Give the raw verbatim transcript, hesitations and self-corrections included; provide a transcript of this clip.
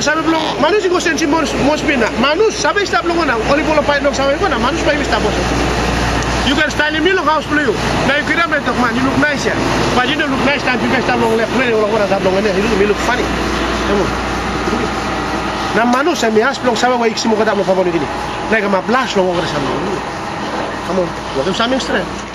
Saveh belum, Manus juga sensi mau mau spina. Manus, Saveh stop belum na. Oli bola pahit dong Saveh na. Manus pahit stop bos. You can style me look house play you. Now you kira betok man, you look nice ya. But you don't look nice time you stop long left. Really orang orang stop long ini. You look me look funny. Kamu. Na Manus saya mihas belum Saveh wa iksi mo kada mo favor ni. Naik ma blast long orang sana. Kamu, waktu saming stress.